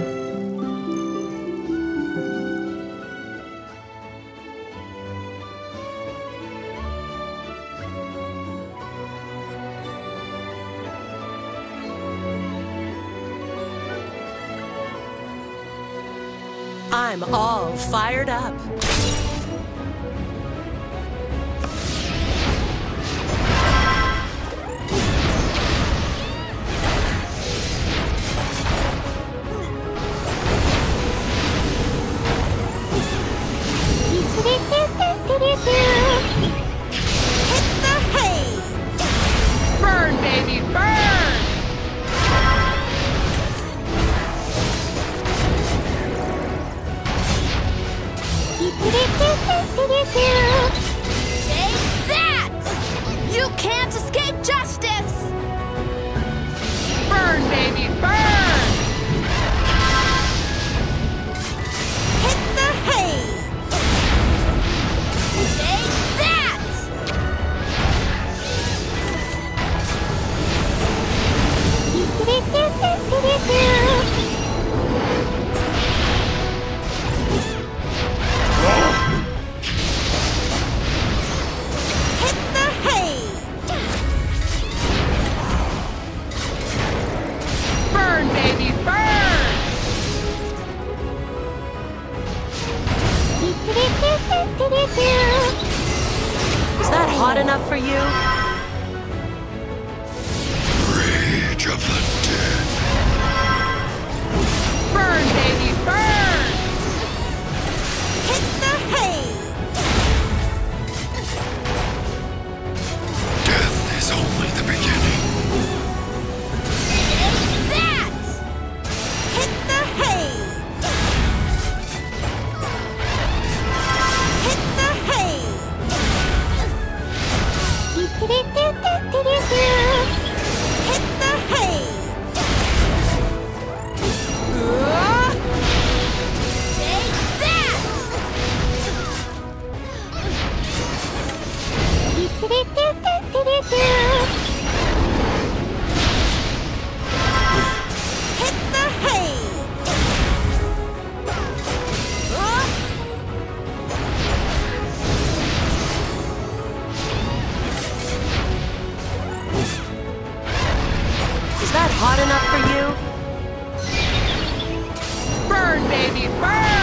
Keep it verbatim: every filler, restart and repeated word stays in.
I'm all fired up. Hit the hay! Burn, baby, burn! Take that! You can't escape justice! Burn, baby, burn! Hit the hay! Take that! Hit the hay! Burn, baby, burn! Is that hot enough for you? Rage of the dead. Burn, baby, burn! Hit the hay! Death is only the beginning. Take that! Hit the hay! Hit the hay! Hit the hay! Take that! Hit the hay! Is that hot enough for you? Burn, baby, burn!